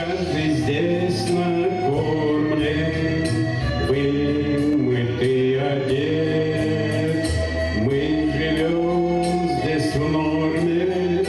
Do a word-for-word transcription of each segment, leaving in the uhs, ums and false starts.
Каждый здесь накормлен, вымытый, одет. Мы живем здесь в норме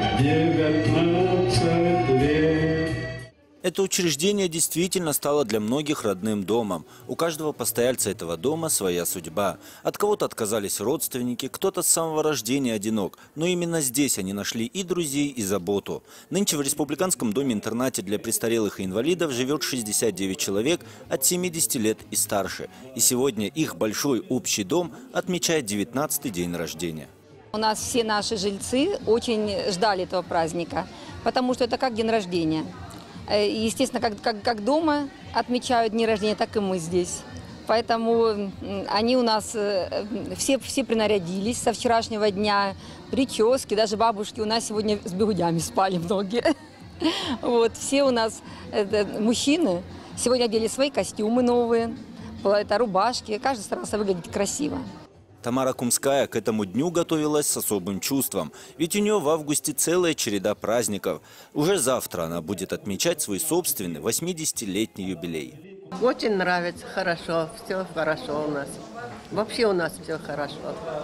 девятнадцать лет. Это учреждение действительно стало для многих родным домом. У каждого постояльца этого дома своя судьба. От кого-то отказались родственники, кто-то с самого рождения одинок. Но именно здесь они нашли и друзей, и заботу. Нынче в Республиканском доме-интернате для престарелых и инвалидов живет шестьдесят девять человек от семидесяти лет и старше. И сегодня их большой общий дом отмечает девятнадцатый день рождения. У нас все наши жильцы очень ждали этого праздника, потому что это как день рождения. Естественно, как, как, как дома отмечают дни рождения, так и мы здесь. Поэтому они у нас все, все принарядились со вчерашнего дня, прически, даже бабушки у нас сегодня с бегудями спали многие. Вот, все у нас это, мужчины сегодня одели свои костюмы новые, это рубашки, каждый старался выглядеть красиво. Тамара Кумская к этому дню готовилась с особым чувством. Ведь у нее в августе целая череда праздников. Уже завтра она будет отмечать свой собственный восьмидесятилетний юбилей. Очень нравится, хорошо, все хорошо у нас. Вообще у нас все хорошо.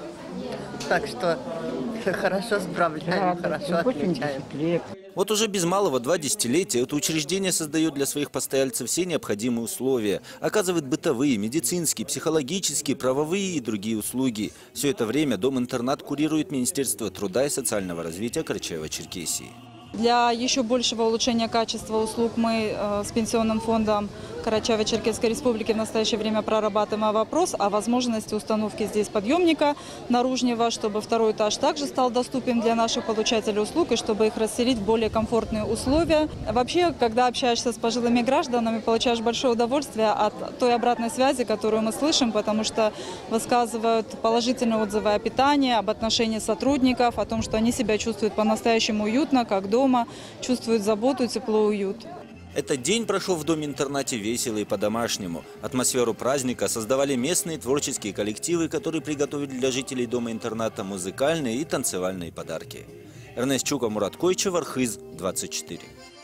Так что хорошо справляем, да, хорошо отмечаем. Вот уже без малого два десятилетия это учреждение создает для своих постояльцев все необходимые условия. Оказывает бытовые, медицинские, психологические, правовые и другие услуги. Все это время дом-интернат курирует Министерство труда и социального развития Карачаево-Черкесии. Для еще большего улучшения качества услуг мы э, с Пенсионным фондом Карачаево-Черкесской Республики в настоящее время прорабатываем вопрос о возможности установки здесь подъемника наружного, чтобы второй этаж также стал доступен для наших получателей услуг и чтобы их расселить в более комфортные условия. Вообще, когда общаешься с пожилыми гражданами, получаешь большое удовольствие от той обратной связи, которую мы слышим, потому что высказывают положительные отзывы о питании, об отношении сотрудников, о том, что они себя чувствуют по-настоящему уютно, как дома, чувствуют заботу, тепло, уют. Этот день прошел в доме-интернате весело и по-домашнему. Атмосферу праздника создавали местные творческие коллективы, которые приготовили для жителей дома-интерната музыкальные и танцевальные подарки. Эрнест Чуков, Мурат Койчев, Архыз, двадцать четыре.